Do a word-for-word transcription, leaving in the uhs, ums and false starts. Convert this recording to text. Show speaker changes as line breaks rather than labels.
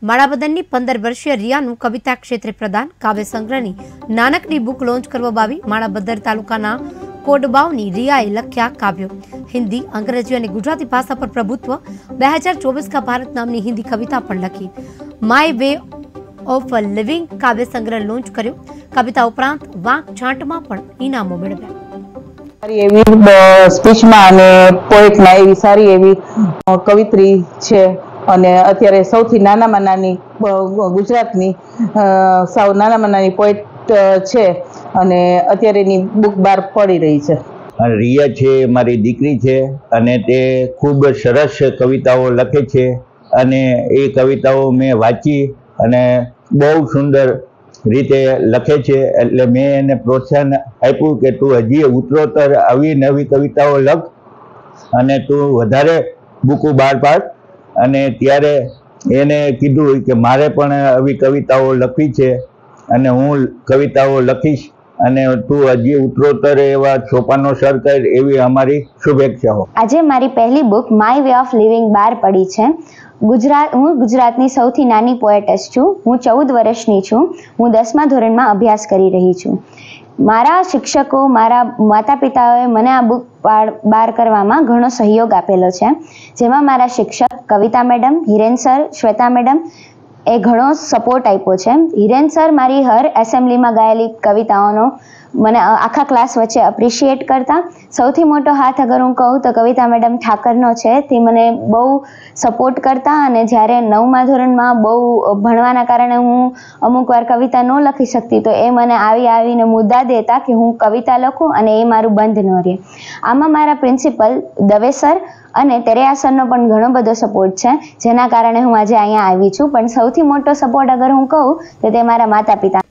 માણાવદરની પંદર વર્ષીય રિયાનું કવિતા ક્ષેત્રે પ્રદાન કાવ્ય સંગ્રહની નાનકડી બુક લોન્ચ કરવામાં આવી। માણાવદર તાલુકાના કોડબાવની રિયાએ લખ્યા કાવ્યો। हिंदी, अंग्रेजी और गुजराती भाषा पर प्रभुत्व दो हज़ार चौबीस का भारत नामनी हिंदी कविता पर लखी। माय वे ऑफ लिविंग काव्य संग्रह लॉन्च कर्यो। कविता उपरांत वाक छांटमां पण इनामो मेळव्या।
सारी एवी स्पीच में अने पोएट में एवी सारी एवी कवित्री छे अने अत्यारे सौथी नानामां नानी गुजरातनी साव नानामां नानी पोएट छे अने अत्यारेनी बुक बार पड़ी रही छे।
रिया छे मारी दीकरी छे अने ते खूब सरस कविताओ लखे छे अने ए कविताओ मैं वांची अने बहु सुंदर रीते लखे छे। एटले मैं एने प्रोत्साहन आप्युं के तू हजी उत्तरोत्तर आवी नवी कविताओ लख अने तू वधारे बुको बहार पाड। अने त्यारे एने कीधुं के मारे पण आवी कविताओ लखवी छे अने हूँ कविताओ लखीश અને તું હજી ઉત્તરોત્તર એવા છોપાનો સર કર એવી અમારી શુભેચ્છાઓ।
આજે મારી પહેલી book my way of living બહાર પડી છે। ગુજરાત હું ગુજરાતની સૌથી નાની પોએટસ છું। હું ચૌદ વર્ષની છું। હું દસમા ધોરણમાં અભ્યાસ કરી રહી છું। મારા શિક્ષકો મારા માતા પિતાઓએ મને આ બુક બહાર કરવામાં ઘણો સહયોગ આપેલો છે, જેમાં મારા શિક્ષક Kavita madam, Hiren sir, Shweta madam એ ઘણો સપોર્ટ આપ્યો છે। હિરેન સર મારી હર એસેમ્બલીમાં ગાયેલી કવિતાઓનો મને આખા ક્લાસ વચ્ચે એપ્રિશિએટ કરતા। સૌથી મોટો હાથ અગર હું કહું તો કવિતા મેડમ ઠાકરનો છે, તે મને બહુ સપોર્ટ કરતા અને જ્યારે નવમા ધોરણમાં બહુ ભણવાના કારણે હું અમુક વાર કવિતા ન લખી શકતી તો એ મને આવી આવીને મુદ્દા દેતા કે હું કવિતા લખું અને એ મારું બંધ ન રહે। આમાં મારા પ્રિન્સિપલ દવે સર અને તેરેયા સરનો પણ ઘણો બધો સપોર્ટ છે, જેના કારણે હું આજે અહીંયા આવી છું। પણ સૌથી મોટો સપોર્ટ અગર હું કહું તો તે મારા માતા પિતા।